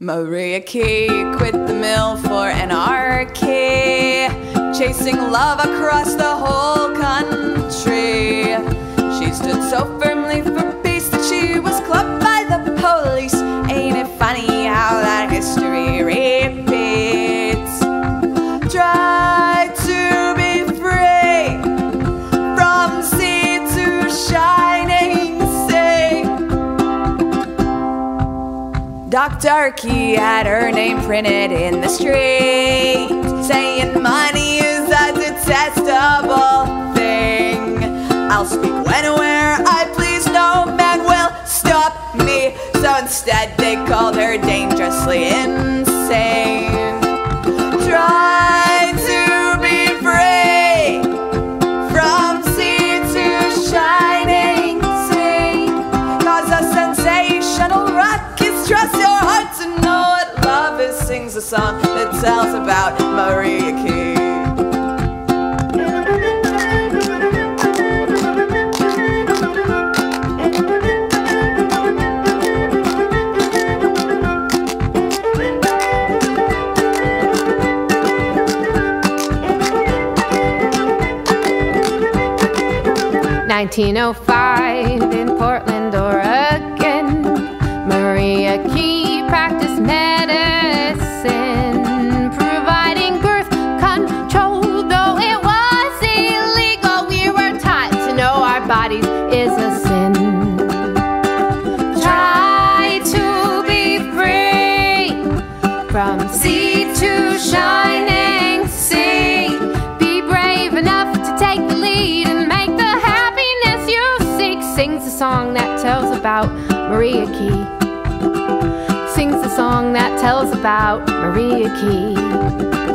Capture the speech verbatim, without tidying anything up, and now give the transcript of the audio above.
Maria Key quit the mill for anarchy, chasing love across the whole country. She stood so firmly for peace that she was clubbed by the police. Ain't it funny how that history repeats? Try to be free from sea to shining sea. Doctor Key had her name printed in the street, saying money is a detestable thing. I'll speak when and where I please, no man will stop me. So instead they called her dangerously insane. Try to be free from sea to shining sea, cause a sensational rock is trust your heart to know what love is. Sings a song that tells about Maria Key. nineteen oh five in Portland, Oregon, Maria Key practiced medicine, providing birth control. Though it was illegal, we were taught to know our bodies is a sin. Try to be free from sea to shining sea. Be brave enough to take the lead and make the happiness you seek. Sings a song that tells about Maria Key. Sings a song that tells about Maria Key.